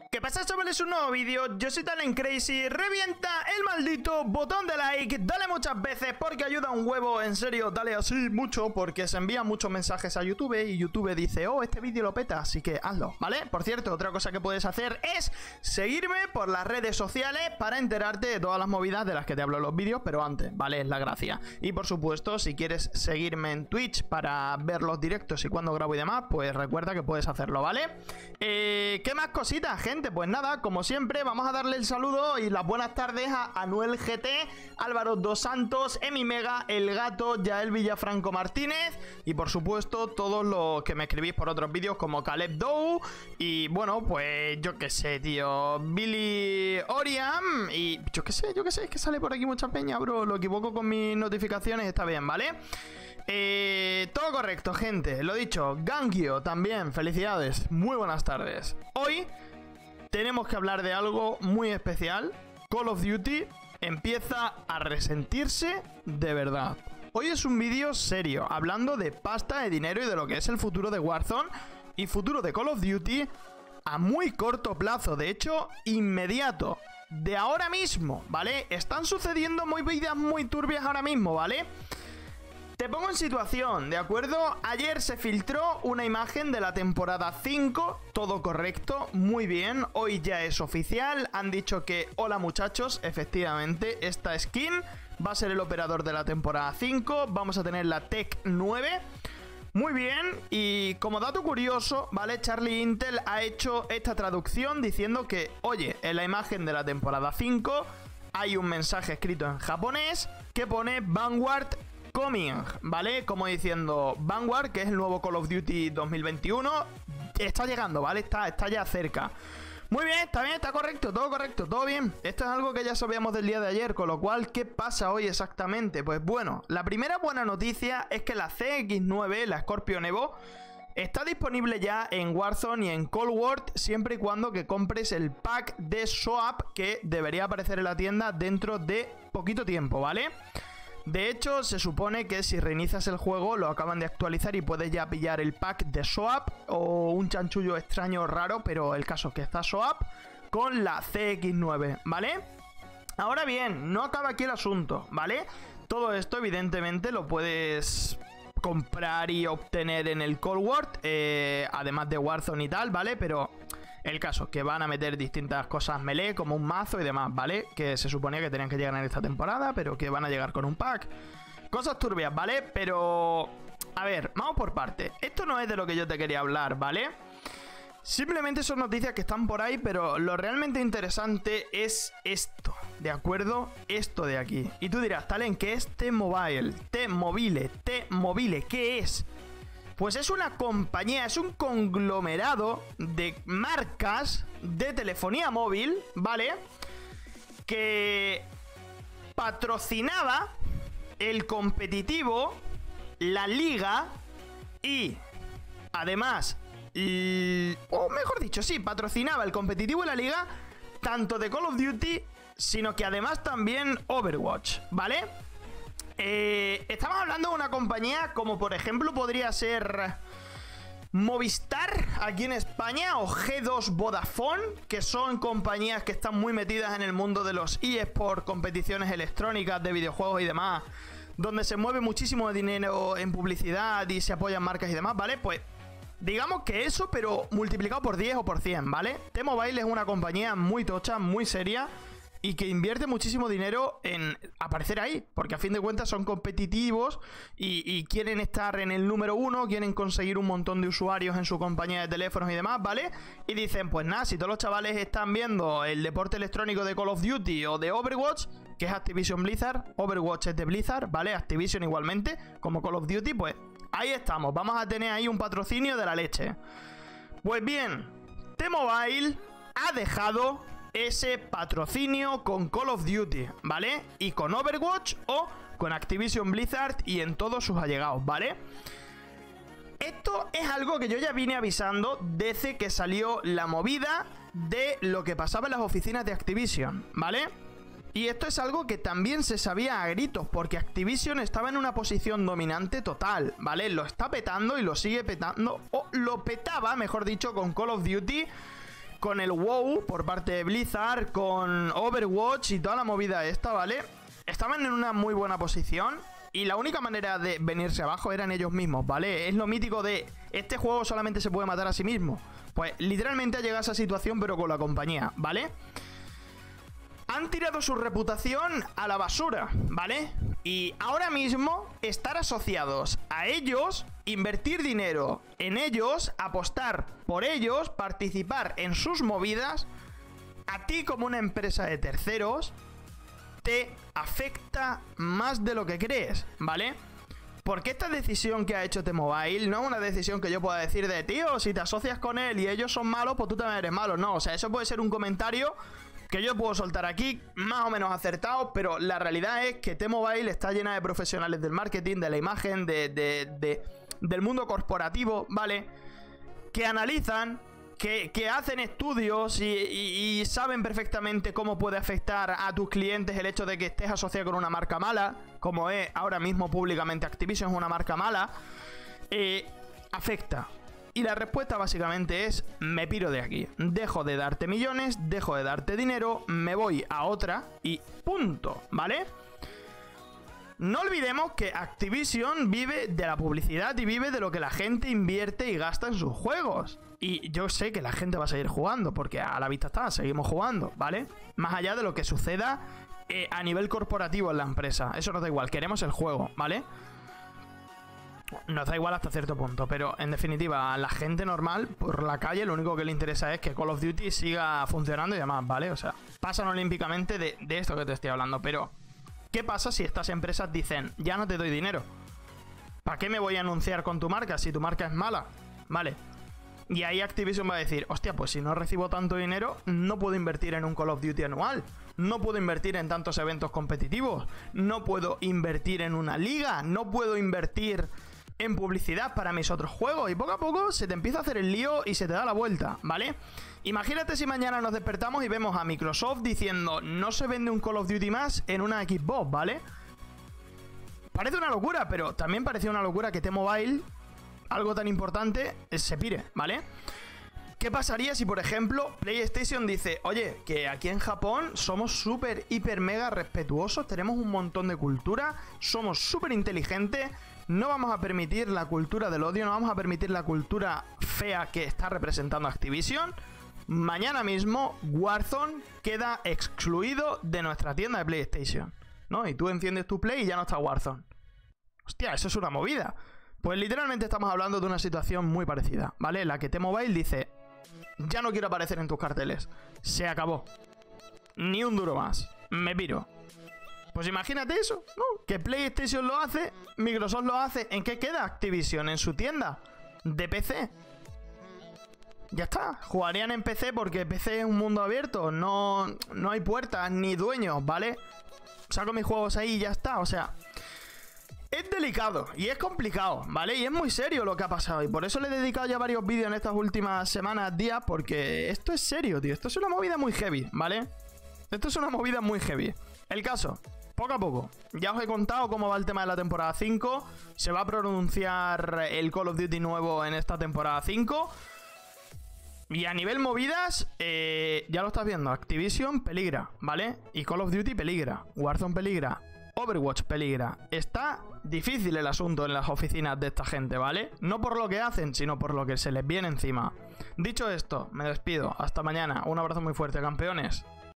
¿Qué pasa, chavales? Un nuevo vídeo. Yo soy TalentCrazy. Revienta el maldito botón de like. Dale muchas veces porque ayuda un huevo. En serio, dale así mucho porque se envían muchos mensajes a YouTube y YouTube dice, oh, este vídeo lo peta, así que hazlo, ¿vale? Por cierto, otra cosa que puedes hacer es seguirme por las redes sociales para enterarte de todas las movidas de las que te hablo en los vídeos, pero antes, ¿vale? Es la gracia. Y por supuesto, si quieres seguirme en Twitch para ver los directos y cuando grabo y demás, pues recuerda que puedes hacerlo, ¿vale? ¿Qué más cositas, gente? Pues nada, como siempre, vamos a darle el saludo y las buenas tardes a Anuel GT, Álvaro Dos Santos, Emi Mega, El Gato, Yael Villafranco Martínez y por supuesto todos los que me escribís por otros vídeos como Caleb Dow y bueno, pues yo qué sé, tío, Billy Oriam y yo qué sé, es que sale por aquí mucha peña, bro, lo equivoco con mis notificaciones, está bien, ¿vale? Todo correcto, gente, lo dicho, Gangio también, felicidades, muy buenas tardes. Hoy tenemos que hablar de algo muy especial. Call of Duty empieza a resentirse de verdad. Hoy es un vídeo serio, hablando de pasta, de dinero y de lo que es el futuro de Warzone y futuro de Call of Duty a muy corto plazo, de hecho, inmediato, de ahora mismo, ¿vale? Están sucediendo movidas muy turbias ahora mismo, ¿vale? Te pongo en situación, ¿de acuerdo? Ayer se filtró una imagen de la temporada 5, todo correcto, muy bien, hoy ya es oficial, han dicho que, hola muchachos, efectivamente, esta skin va a ser el operador de la temporada 5, vamos a tener la Tech 9, muy bien, y como dato curioso, ¿vale? Charlie Intel ha hecho esta traducción diciendo que, oye, en la imagen de la temporada 5 hay un mensaje escrito en japonés que pone Vanguard Coming, ¿vale? Como diciendo, Vanguard, que es el nuevo Call of Duty 2021, está llegando, ¿vale? Está ya cerca. Muy bien, está correcto, todo bien. Esto es algo que ya sabíamos del día de ayer, con lo cual, ¿qué pasa hoy exactamente? Pues bueno, la primera buena noticia es que la CX9, la Scorpion Evo, está disponible ya en Warzone y en Cold War, siempre y cuando que compres el pack de swap que debería aparecer en la tienda dentro de poquito tiempo, ¿vale? De hecho, se supone que si reinicias el juego lo acaban de actualizar y puedes ya pillar el pack de swap o un chanchullo extraño raro, pero el caso es que está swap con la CX9, ¿vale? Ahora bien, no acaba aquí el asunto, ¿vale? Todo esto evidentemente lo puedes comprar y obtener en el Cold War, además de Warzone y tal, ¿vale? Pero el caso es que van a meter distintas cosas melee, como un mazo y demás, ¿vale? Que se suponía que tenían que llegar en esta temporada, pero que van a llegar con un pack. Cosas turbias, ¿vale? Pero, a ver, vamos por partes. Esto no es de lo que yo te quería hablar, ¿vale? Simplemente son noticias que están por ahí, pero lo realmente interesante es esto, ¿de acuerdo? Esto de aquí. Y tú dirás, Talen, ¿qué es T-Mobile? T-Mobile, ¿qué es? Pues es una compañía, es un conglomerado de marcas de telefonía móvil, ¿vale? Que patrocinaba el competitivo, la liga y además, o mejor dicho, sí, patrocinaba el competitivo y la liga tanto de Call of Duty, sino que además también Overwatch, ¿vale? Estamos hablando de una compañía como por ejemplo podría ser Movistar aquí en España o G2 Vodafone, que son compañías que están muy metidas en el mundo de los eSports, competiciones electrónicas de videojuegos y demás, donde se mueve muchísimo dinero en publicidad y se apoyan marcas y demás, ¿vale? Pues digamos que eso, pero multiplicado por 10 o por 100, ¿vale? T-Mobile es una compañía muy tocha, muy seria y que invierte muchísimo dinero en aparecer ahí, porque a fin de cuentas son competitivos y quieren estar en el número 1, quieren conseguir un montón de usuarios en su compañía de teléfonos y demás, ¿vale? Y dicen, pues nada, si todos los chavales están viendo el deporte electrónico de Call of Duty o de Overwatch, que es Activision Blizzard, Overwatch es de Blizzard, ¿vale? Activision igualmente, como Call of Duty, pues ahí estamos, vamos a tener ahí un patrocinio de la leche. Pues bien, T-Mobile ha dejado ese patrocinio con Call of Duty, ¿vale? Y con Overwatch o con Activision Blizzard y en todos sus allegados, ¿vale? Esto es algo que yo ya vine avisando desde que salió la movida de lo que pasaba en las oficinas de Activision, ¿vale? Y esto es algo que también se sabía a gritos, porque Activision estaba en una posición dominante total, ¿vale? Lo está petando y lo sigue petando, o lo petaba, mejor dicho, con Call of Duty con el WoW por parte de Blizzard, con Overwatch y toda la movida esta, ¿vale? Estaban en una muy buena posición y la única manera de venirse abajo eran ellos mismos, ¿vale? Es lo mítico de este juego solamente se puede matar a sí mismo. Pues literalmente ha llegado a esa situación pero con la compañía, ¿vale? Han tirado su reputación a la basura, ¿vale? Y ahora mismo estar asociados a ellos, invertir dinero en ellos, apostar por ellos, participar en sus movidas, a ti como una empresa de terceros, te afecta más de lo que crees, ¿vale? Porque esta decisión que ha hecho T-Mobile no es una decisión que yo pueda decir de tío, si te asocias con él y ellos son malos, pues tú también eres malo. No, o sea, eso puede ser un comentario que yo puedo soltar aquí, más o menos acertado, pero la realidad es que T-Mobile está llena de profesionales del marketing, de la imagen, del mundo corporativo, ¿vale? Que analizan, que hacen estudios y saben perfectamente cómo puede afectar a tus clientes el hecho de que estés asociado con una marca mala, como es ahora mismo públicamente Activision es una marca mala, afecta. Y la respuesta básicamente es: me piro de aquí, dejo de darte millones, dejo de darte dinero, me voy a otra y punto, ¿vale? No olvidemos que Activision vive de la publicidad y vive de lo que la gente invierte y gasta en sus juegos. Y yo sé que la gente va a seguir jugando, porque a la vista está, seguimos jugando, ¿vale? Más allá de lo que suceda a nivel corporativo en la empresa, eso nos da igual, queremos el juego, ¿vale? Nos da igual hasta cierto punto, pero en definitiva a la gente normal por la calle lo único que le interesa es que Call of Duty siga funcionando y demás, ¿vale? O sea, pasan olímpicamente de esto que te estoy hablando, pero ¿qué pasa si estas empresas dicen ya no te doy dinero? ¿Para qué me voy a anunciar con tu marca si tu marca es mala? Vale. Y ahí Activision va a decir, hostia, pues si no recibo tanto dinero, no puedo invertir en un Call of Duty anual, no puedo invertir en tantos eventos competitivos, no puedo invertir en una liga, no puedo invertir en publicidad para mis otros juegos. Y poco a poco se te empieza a hacer el lío y se te da la vuelta, ¿vale? Imagínate si mañana nos despertamos y vemos a Microsoft diciendo no se vende un Call of Duty más en una Xbox, ¿vale? Parece una locura, pero también parecía una locura que T-Mobile, algo tan importante, se pire, ¿vale? ¿Qué pasaría si, por ejemplo, PlayStation dice, oye, que aquí en Japón somos súper, hiper, mega respetuosos, tenemos un montón de cultura, somos súper inteligentes, no vamos a permitir la cultura del odio, no vamos a permitir la cultura fea que está representando Activision? Mañana mismo Warzone queda excluido de nuestra tienda de PlayStation, ¿no? Y tú enciendes tu Play y ya no está Warzone. Hostia, eso es una movida. Pues literalmente estamos hablando de una situación muy parecida, ¿vale? En la que T-Mobile dice, ya no quiero aparecer en tus carteles, se acabó, ni un duro más, me piro. Pues imagínate eso, ¿no? Que PlayStation lo hace, Microsoft lo hace. ¿En qué queda Activision? ¿En su tienda de PC? Ya está, jugarían en PC porque PC es un mundo abierto, no hay puertas ni dueños, ¿vale? Saco mis juegos ahí y ya está, o sea, es delicado y es complicado, ¿vale? Y es muy serio lo que ha pasado y por eso le he dedicado ya varios vídeos en estas últimas semanas, días, porque esto es serio, tío, esto es una movida muy heavy, ¿vale? Esto es una movida muy heavy. El caso, poco a poco, ya os he contado cómo va el tema de la temporada 5. Se va a pronunciar el Call of Duty nuevo en esta temporada 5. Y a nivel movidas, ya lo estás viendo, Activision peligra, ¿vale? Y Call of Duty peligra, Warzone peligra, Overwatch peligra. Está difícil el asunto en las oficinas de esta gente, ¿vale? No por lo que hacen, sino por lo que se les viene encima. Dicho esto, me despido, hasta mañana, un abrazo muy fuerte, campeones.